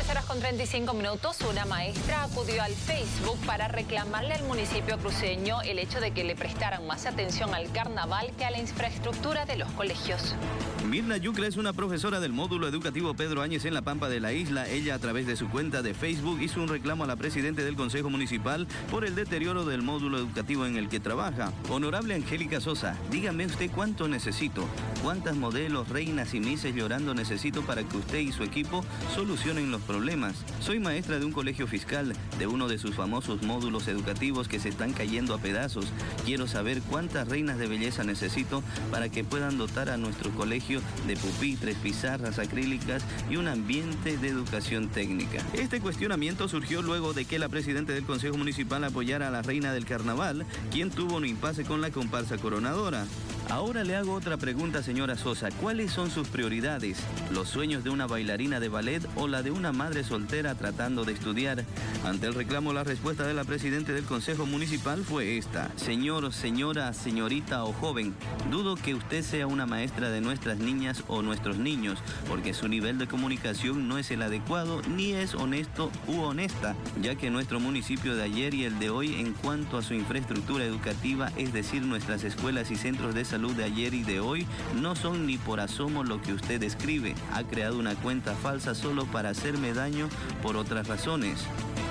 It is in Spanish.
13:35. Una maestra acudió al Facebook para reclamarle al municipio cruceño el hecho de que le prestaran más atención al carnaval que a la infraestructura de los colegios. Mirna Yucra es una profesora del módulo educativo Pedro Áñez en la Pampa de la Isla. Ella, a través de su cuenta de Facebook, hizo un reclamo a la presidenta del Consejo Municipal por el deterioro del módulo educativo en el que trabaja. Honorable Angélica Sosa, dígame usted cuánto necesito, cuántas modelos, reinas y mises llorando necesito para que usted y su equipo solucionen los problemas. Soy maestra de un colegio fiscal, de uno de sus famosos módulos educativos que se están cayendo a pedazos. Quiero saber cuántas reinas de belleza necesito para que puedan dotar a nuestro colegio de pupitres, pizarras acrílicas y un ambiente de educación técnica. Este cuestionamiento surgió luego de que la presidenta del Consejo Municipal apoyara a la reina del carnaval, quien tuvo un impasse con la comparsa coronadora. Ahora le hago otra pregunta, señora Sosa. ¿Cuáles son sus prioridades? ¿Los sueños de una bailarina de ballet o la de una madre soltera tratando de estudiar? Ante el reclamo, la respuesta de la presidenta del Consejo Municipal fue esta. Señor, señora, señorita o joven, dudo que usted sea una maestra de nuestras niñas o nuestros niños, porque su nivel de comunicación no es el adecuado ni es honesto u honesta, ya que nuestro municipio de ayer y el de hoy en cuanto a su infraestructura educativa, es decir, nuestras escuelas y centros de salud de ayer y de hoy, no son ni por asomo lo que usted describe. Ha creado una cuenta falsa solo para hacerme daño por otras razones.